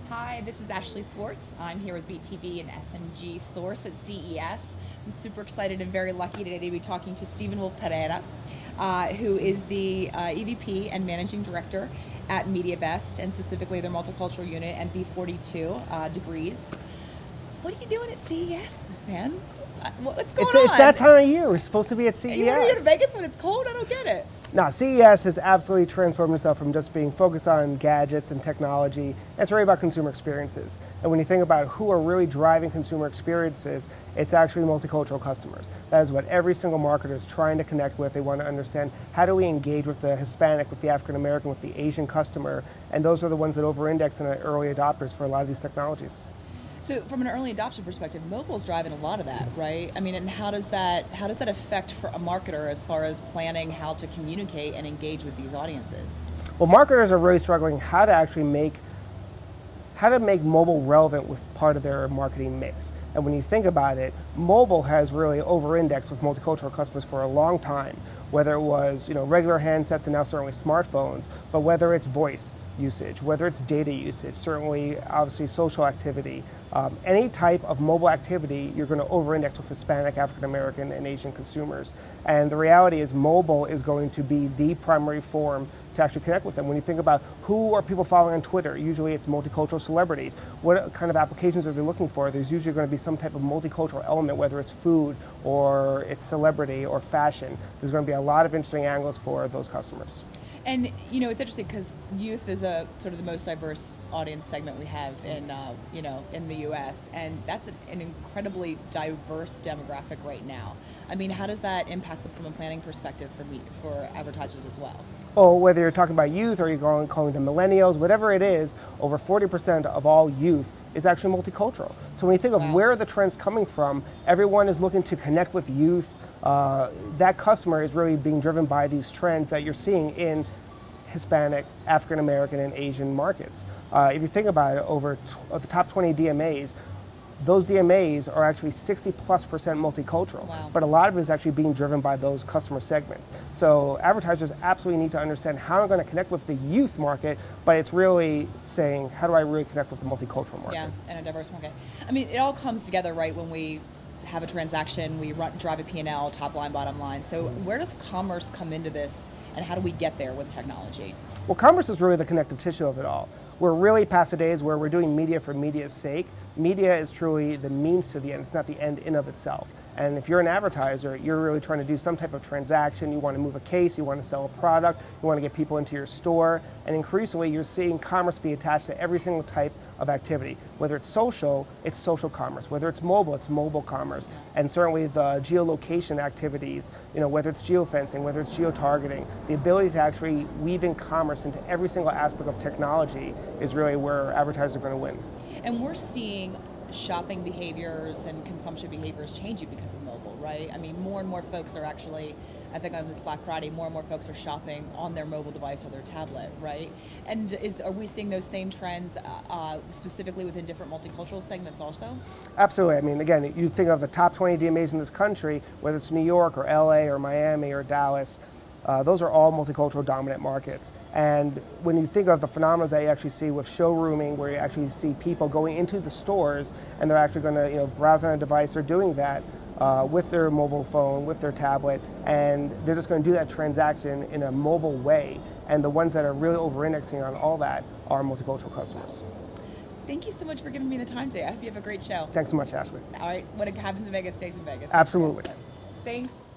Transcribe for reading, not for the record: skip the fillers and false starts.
Hi, this is Ashley Swartz. I'm here with BTV and SMG Source at CES. I'm super excited and very lucky today to be talking to Stephen Wolf Pereira, who is the EVP and Managing Director at MediaVest, and specifically their multicultural unit, NV42 Degrees. What are you doing at CES, man? What's going on? It's that time of year. We're supposed to be at CES. You want to go to Vegas when it's cold? I don't get it. No, CES has absolutely transformed itself from just being focused on gadgets and technology. It's really about consumer experiences. And when you think about who are really driving consumer experiences, it's actually multicultural customers. That is what every single marketer is trying to connect with. They want to understand, how do we engage with the Hispanic, with the African American, with the Asian customer? And those are the ones that over-index and are early adopters for a lot of these technologies. So from an early adoption perspective, mobile is driving a lot of that, right? I mean, and how does that affect for a marketer as far as planning how to communicate and engage with these audiences? Well, marketers are really struggling how to make mobile relevant with part of their marketing mix. And when you think about it, mobile has really over-indexed with multicultural customers for a long time, whether it was regular handsets and now certainly smartphones, but whether it's voice usage, whether it's data usage, certainly obviously social activity, any type of mobile activity, you're going to over-index with Hispanic, African American, and Asian consumers. And the reality is mobile is going to be the primary form to actually connect with them. When you think about who are people following on Twitter, usually it's multicultural celebrities. What kind of applications are they looking for? There's usually going to be some type of multicultural element, whether it's food or it's celebrity or fashion. There's going to be a lot of interesting angles for those customers. And it's interesting because youth is a sort of the most diverse audience segment we have in in the U.S. and that's an incredibly diverse demographic right now. I mean, how does that impact them from a planning perspective for advertisers as well? Oh, whether you're talking about youth or you're calling them millennials, whatever it is, over 40% of all youth is actually multicultural. So when you think of where the trend's coming from, everyone is looking to connect with youth. That customer is really being driven by these trends that you're seeing in Hispanic, African American, and Asian markets. If you think about it, over the top 20 DMAs, those DMAs are actually 60+% multicultural. Wow. But a lot of it is actually being driven by those customer segments. So advertisers absolutely need to understand how I'm going to connect with the youth market, but it's really saying, how do I really connect with the multicultural market? Yeah, and a diverse market. I mean, it all comes together, right, when we have a transaction, we drive a P&L, top line, bottom line. So where does commerce come into this, and how do we get there with technology? Well, commerce is really the connective tissue of it all. We're really past the days where we're doing media for media's sake. Media is truly the means to the end. It's not the end in of itself. And if you're an advertiser, you're really trying to do some type of transaction. You want to move a case, you want to sell a product, you want to get people into your store. And increasingly, you're seeing commerce be attached to every single type of activity. Whether it's social commerce. Whether it's mobile commerce. And certainly the geolocation activities, whether it's geofencing, whether it's geotargeting, the ability to actually weave in commerce into every single aspect of technology is really where advertisers are going to win. And we're seeing shopping behaviors and consumption behaviors changing because of mobile, right? I mean, more and more folks are actually, I think on this Black Friday, more and more folks are shopping on their mobile device or their tablet, right? And are we seeing those same trends specifically within different multicultural segments also? Absolutely. I mean, again, you think of the top 20 DMAs in this country, whether it's New York or LA or Miami or Dallas, those are all multicultural dominant markets. And when you think of the phenomena that you actually see with showrooming, where you actually see people going into the stores and they're actually going to browse on a device, they're doing that with their mobile phone, with their tablet, and they're just going to do that transaction in a mobile way. And the ones that are really over-indexing on all that are multicultural customers. Thank you so much for giving me the time today. I hope you have a great show. Thanks so much, Ashley. All right, when it happens in Vegas, stays in Vegas. Absolutely. Thanks.